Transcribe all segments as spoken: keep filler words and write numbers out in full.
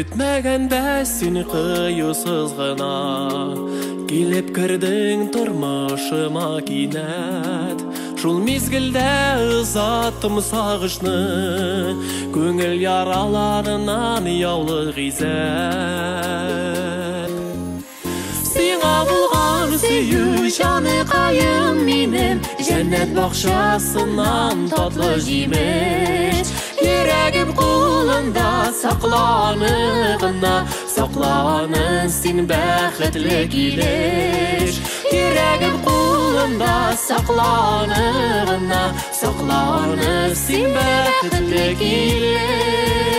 Күтмәгән бәсин кыюсыз гына килеп кердең тормышыма кинәт. Шул мизгелдә ызаттым сагышны, күңел яраларынан яулы гизәт. Сиңа булган сөю җаныкаем минем, җәннәт бакчасыннан татлы җимеш. Йөрәгем кулында сакланы гына, сакланы син бәхетле килеш. Йөрәгем кулында сакланы гына, сакланы син бәхетле килеш.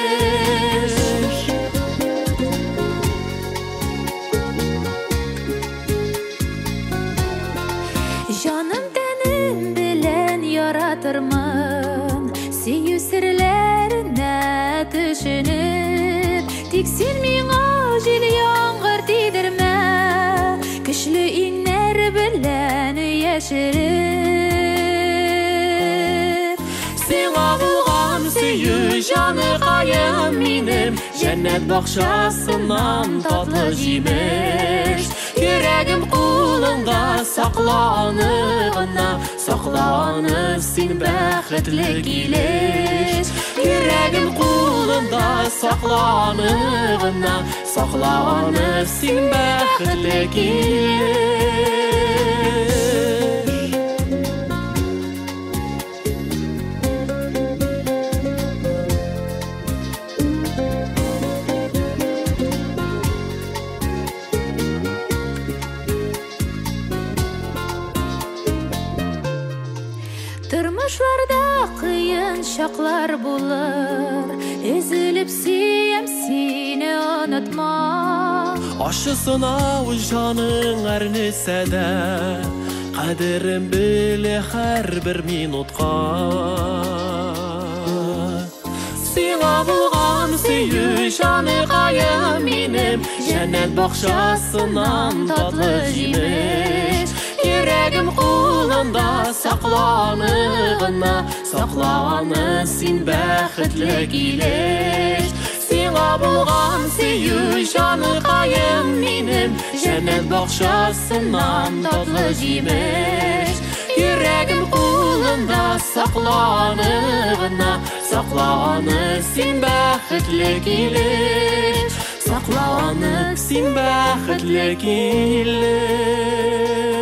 Җаным тәнем белән яратырмын, сөю серләренә төшенеп. Тик син миңа җил яңгыр тидермә, көчле иңнәр белән яшереп. Сиңа булган сөю җаныкаем минем, җәннәт бакчасыннан татлы җимеш. Йөрәгем кулында сакланы гына, сакланы син бәхетле килеш. Йөрәгем кулында сакланы гына, сакланы син бәхетле килеш. Тормышларда кыен чаклар булыр, өзелеп сөям сине онытма. Ашы сынау җаның әрнесә дә, кадерен беле һәрбер минутка. Сиңа булган сөю җаныкаем минем, җәннәт бакчасынан татлы җимеш. Йөрәгем кулында сакланы гына, сакланы син бәхетле килеш. Сиңа булган сөю җаныкаем минем, җәннәт бакчасынан татлы җимеш. Йөрәгем кулында сакланы гына, сакланы син бәхетле килеш. Сакланы син бәхетле килеш.